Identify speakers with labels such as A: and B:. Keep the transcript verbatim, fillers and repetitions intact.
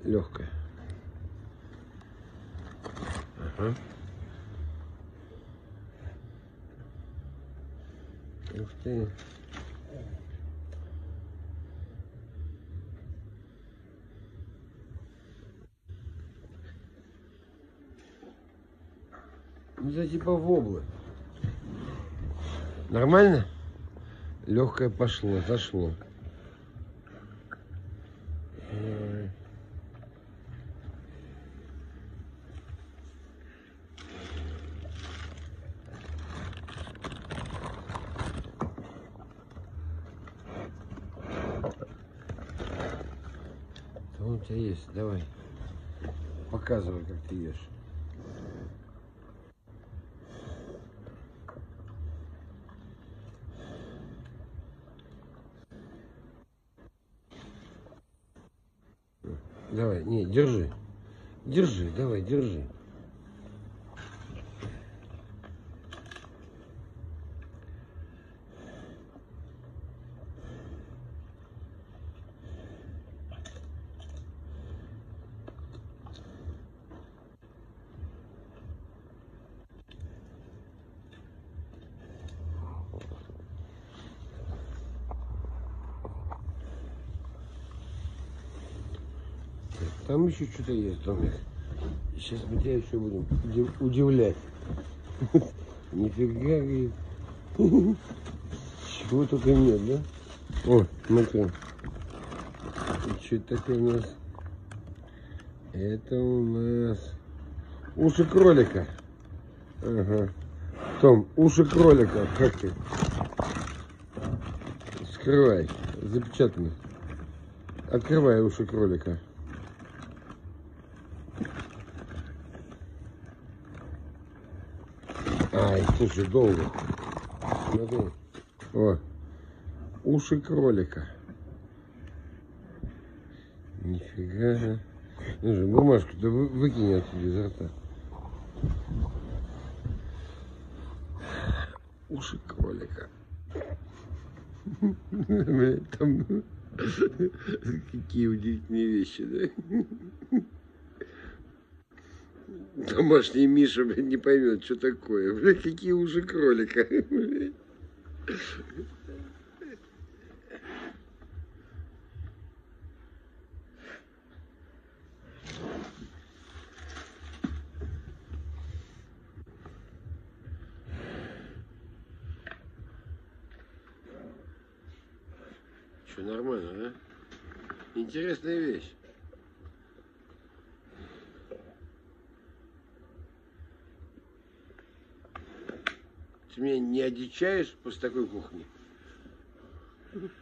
A: легкая. Ага. Ух ты. Ну, это типа воблы. Нормально? Легкое пошло, зашло. Что у тебя есть? Давай. Показывай, как ты ешь. Давай, не, держи. Держи, давай, держи. Там еще что-то есть, Томик. Сейчас мы тебя еще будем удивлять. Нифига, говорит. Чего только нет, да? О, смотри. И что это такое у нас? Это у нас уши кролика. Ага. Том, уши кролика. Как ты? Скрывай. Запечатано. Открывай уши кролика. Ай, слушай, долго. Смотри. О, уши кролика. Нифига. Ну же, бумажку-то вы, выкинь отсюда изо рта. Уши кролика. Там какие удивительные вещи, да? Домашний Миша, блядь, не поймет, что такое. Блядь, какие уши кролика. Блядь. Что, нормально, да? Интересная вещь. Ты меня не одичаешь после такой кухни?